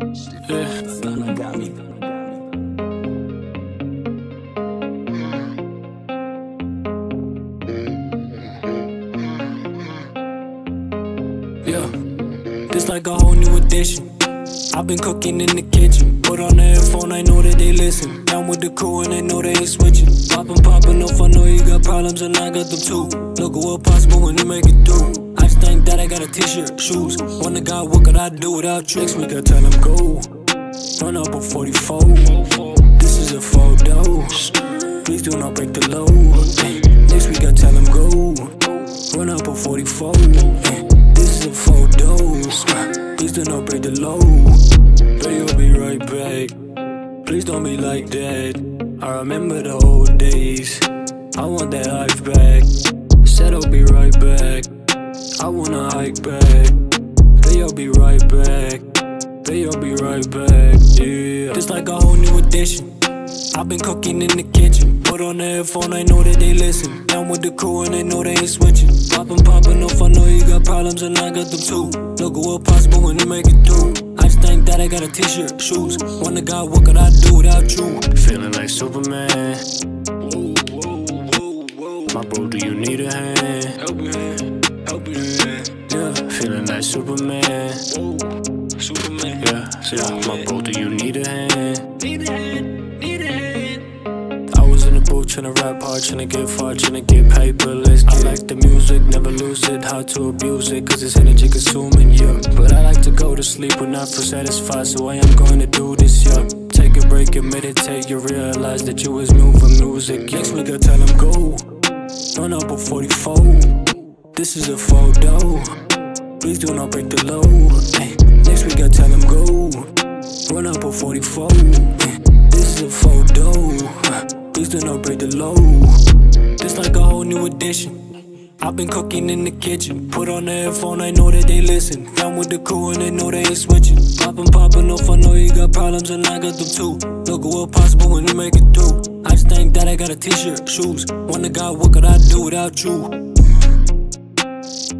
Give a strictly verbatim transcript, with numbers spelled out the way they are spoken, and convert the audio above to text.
Yeah, Stunna got me. Yeah, this like a whole new edition. I've been cooking in the kitchen. Put on the headphone, I know that they listen. Down with the crew and they know they ain't switching. Poppin', poppin' off, I know you got problems and I got them too. Look at what possible when you make it through. I just think that I got a t-shirt, shoes. Wonder God, what could I do without you? Next week I tell him go. Run up a forty-four. This is a photo. Please do not break the low. Next week I tell him go. Run up a forty-four. This is a photo. Please do not break the low. Baby, I'll be right back. Please don't be like that. I remember the old days. I want that hype back. Said I'll be right back. I wanna hike back. Baby, I'll be right back. Baby, I'll be right back. Yeah, this like a whole new edition. I've been cooking in the kitchen. Put on the headphone, I know that they listen. Down with the crew and they know they ain't switching. Poppin', poppin' off, I know you got problems and I got them too. Look at what possible when you make it through. I just think that I got a t-shirt, shoes. Wonder God, what could I do without you? Feeling like Superman. My bro, do you need a hand? Help me, help me, yeah, feeling like Superman. Superman, yeah, yeah, my bro, do you need a hand? Need a hand, need a hand. I was in the booth tryna rap hard, tryna get far, tryna get paper. Let's get I like the music, never lose it. How to abuse it, cause it's energy consuming, yeah. But I like to go to sleep when I feel satisfied, so I am going to do this, yeah. Take a break and meditate, you realize that you was moving music. Next week I tell him go. Run up a forty-four. This is a photo. Please do not break the low. Ay, next week I tell him go. Run up a forty-four. Ay, this is a photo. Please do not break the low. This like a whole new edition. I've been cooking in the kitchen. Put on the headphone, I know that they listen. Down with the crew and they know they ain't switching. Poppin', poppin' off, I know you got problems and I got them too. Look at what possible when you make it through. I just think that I got a t-shirt, shoes. Wonder God, what could I do without you?